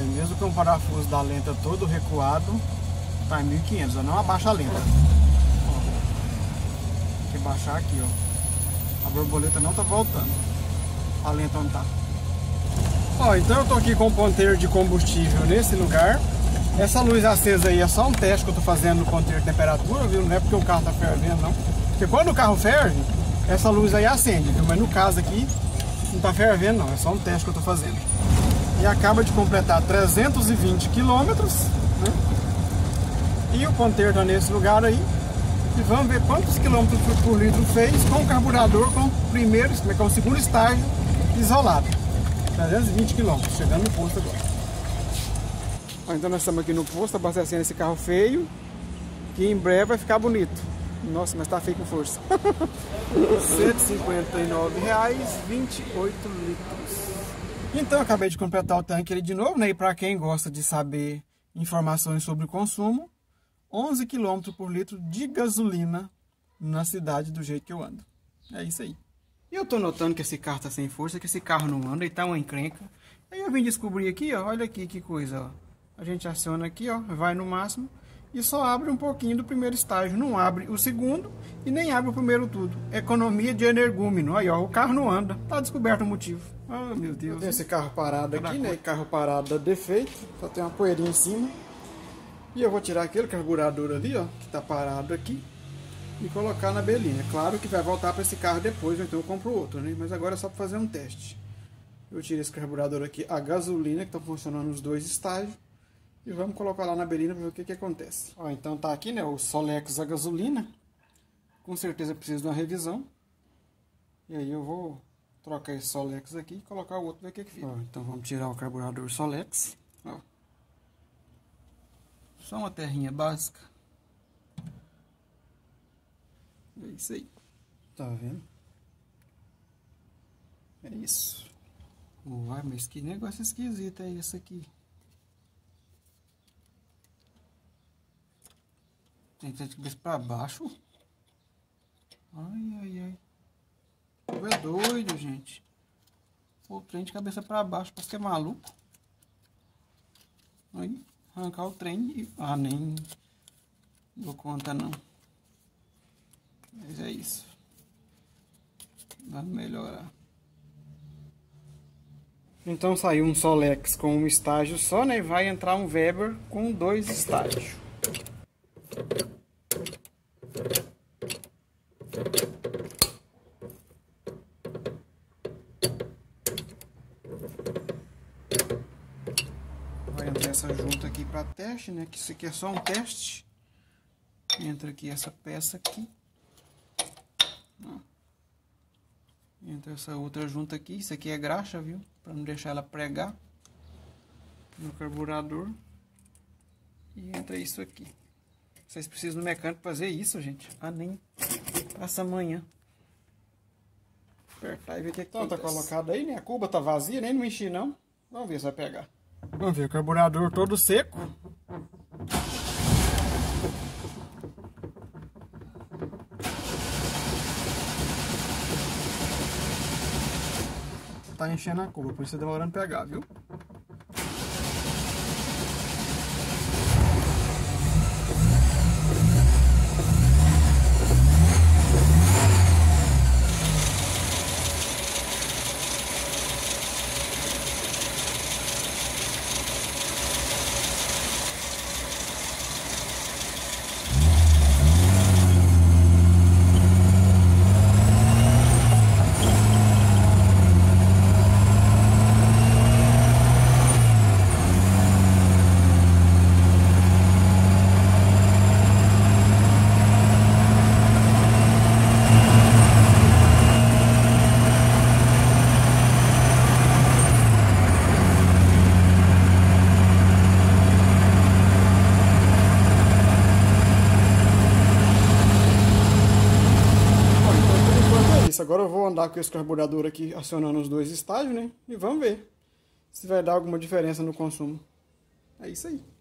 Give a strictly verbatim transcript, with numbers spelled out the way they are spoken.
mesmo com o parafuso da lenta todo recuado, tá em mil e quinhentos, ó, não abaixa a lenta. Ó, tem que baixar aqui, ó. A borboleta não tá voltando. A lenta não tá. Ó, então eu tô aqui com o ponteiro de combustível nesse lugar. Essa luz acesa aí é só um teste que eu tô fazendo no ponteiro de temperatura, viu? Não é porque o carro tá fervendo, não. Porque quando o carro ferve, essa luz aí acende, viu? Mas no caso aqui, não tá fervendo não, é só um teste que eu tô fazendo. E acaba de completar trezentos e vinte quilômetros, né? E o ponteiro tá nesse lugar aí. E vamos ver quantos quilômetros por litro fez com o carburador com o primeiro, como é que é o segundo estágio isolado. trezentos e vinte quilômetros, chegando no posto agora. Ó, então nós estamos aqui no posto abastecendo esse carro feio, que em breve vai ficar bonito. Nossa, mas tá feio com força. cento e cinquenta e nove reais, vinte e oito litros. Então eu acabei de completar o tanque ali de novo, né? E para quem gosta de saber informações sobre o consumo, onze quilômetros por litro de gasolina na cidade do jeito que eu ando. É isso aí. E eu tô notando que esse carro tá sem força, que esse carro não anda e tá uma encrenca. Aí eu vim descobrir aqui, ó, olha aqui que coisa, ó. A gente aciona aqui, ó, vai no máximo e só abre um pouquinho do primeiro estágio, não abre o segundo e nem abre o primeiro tudo. Economia de energúmeno. Aí, ó, o carro não anda, tá descoberto o motivo. Oh, meu Deus. Tem esse carro parado aqui, né? Carro parado dá defeito, só tem uma poeirinha em cima. E eu vou tirar aquele carburador ali, ó, que tá parado aqui, e colocar na belinha. Claro que vai voltar para esse carro depois, então eu compro outro, né? Mas agora é só para fazer um teste. Eu tirei esse carburador aqui, a gasolina, que tá funcionando nos dois estágios, e vamos colocar lá na belinha para ver o que que acontece. Ó, então tá aqui, né, o Solex a gasolina. Com certeza precisa de uma revisão. E aí eu vou trocar esse Solex aqui e colocar o outro, ver o que que fica. Ó, então vamos tirar o carburador Solex. Ó. Só uma terrinha básica. É isso aí. Tá vendo? É isso. Uai, mas que negócio esquisito é esse aqui? Tem que ter de cabeça pra baixo? Ai, ai, ai. Tu é doido, gente. O trem de cabeça pra baixo, parece que é maluco. Aí, arrancar o trem e... Ah, nem dou conta não. Mas é isso. Vamos melhorar. Então saiu um Solex com um estágio só, né? Vai entrar um Weber com dois estágios. Vai entrar essa junta aqui para teste, né? Que isso aqui é só um teste. Entra aqui essa peça aqui. Entra essa outra junta aqui. Isso aqui é graxa, viu? Para não deixar ela pregar no carburador. E entra isso aqui. Vocês precisam do mecânico fazer isso, gente. Ah, nem passa amanhã. Apertar e ver o que que então, tá colocado aí, né? A cuba tá vazia, nem não enchi não. Vamos ver se vai pegar. Vamos ver o carburador todo seco. Tá enchendo a cuba, por isso tá demorando a pegar, viu? Agora eu vou andar com esse carburador aqui acionando os dois estágios, né? E vamos ver se vai dar alguma diferença no consumo. É isso aí.